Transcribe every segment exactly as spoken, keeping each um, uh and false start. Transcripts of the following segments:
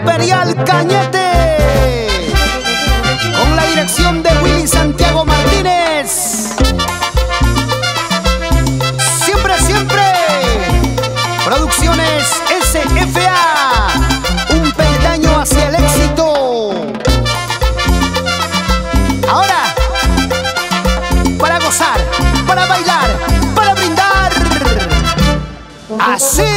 Imperial Cañete, con la dirección de Willy Santiago Martínez. Siempre, siempre, Producciones S F A, un peldaño hacia el éxito. Ahora, para gozar, para bailar, para brindar, así.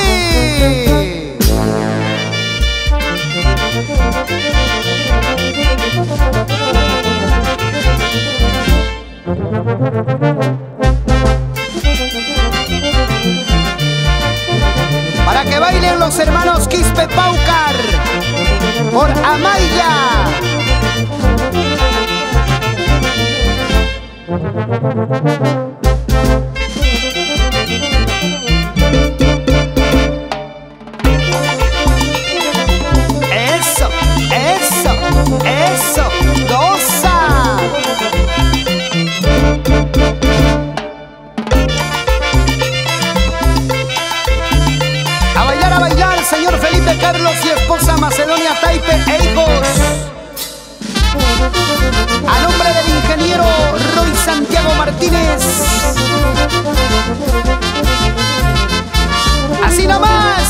Para que bailen los hermanos Quispe Paucar por Amaya. Eso, eso, eso, goza. A bailar, a bailar, señor Felipe Carlos y esposa Macedonia Taipe e hijos. A nombre del ingeniero Roy Santiago Martínez. Así nomás.